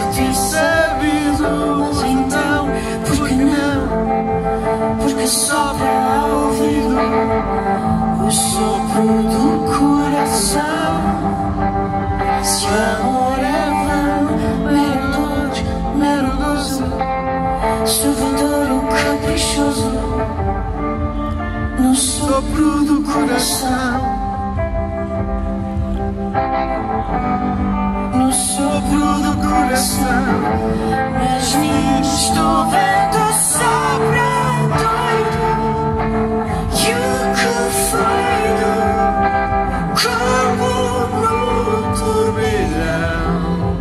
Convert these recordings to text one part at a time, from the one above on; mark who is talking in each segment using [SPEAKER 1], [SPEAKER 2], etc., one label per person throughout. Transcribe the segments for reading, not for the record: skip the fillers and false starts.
[SPEAKER 1] certo e sabido, mas então, por que não? Porque sopra ao ouvido o sopro do coração. Se amor é vão, mero gozo, estupidor ou caprichoso, no sopro do coração. No sopro do coração. Mas nisto o vento sopra doido, e o que foi do corpo no turbilhão.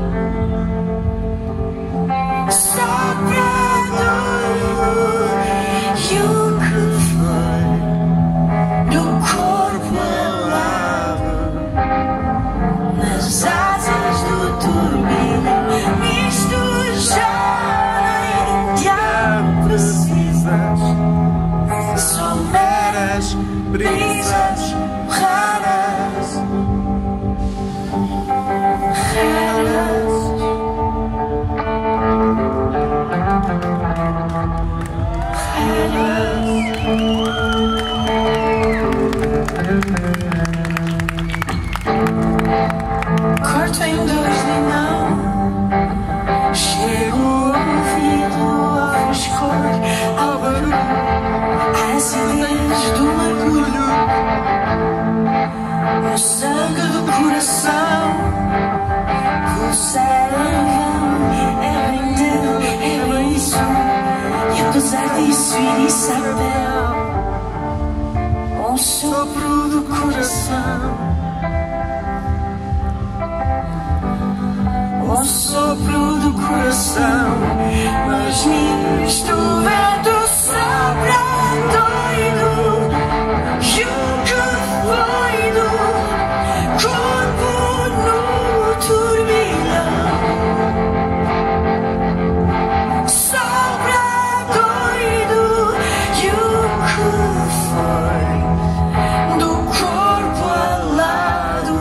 [SPEAKER 1] Sopra doido, e o que foi do corpo alado nas asas do turbilhão. Nisto já nem te precisas, são meras brisas raras, raras. Corto em dois limão, chego ao ouvido, ao frescor, ao barulho, à acidez do mergulho, no sangue do coração. Pulsar em vão, é bem dele, é bem isso, e apesar disso ir isso à pele, um sopro do coração. O sopro do coração. Mas nisto o vento sopra doido, e o que foi do corpo no turbilhão. Sopra doido, e o que foi do corpo alado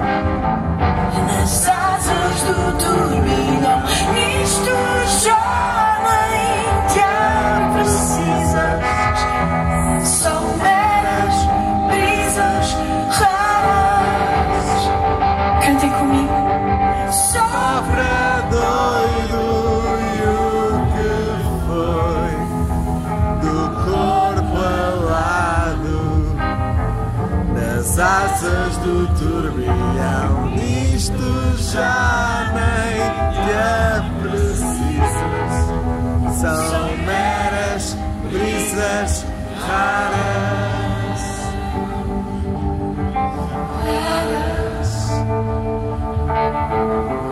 [SPEAKER 1] nas asas do turbilhão. Nisto já nem te precisas, são meras brisas raras. Cantem comigo. Sopra doido, e o que foi do corpo alado nas asas do turbilhão. Nisto já nem te precisas, são meras brisas raras, raras.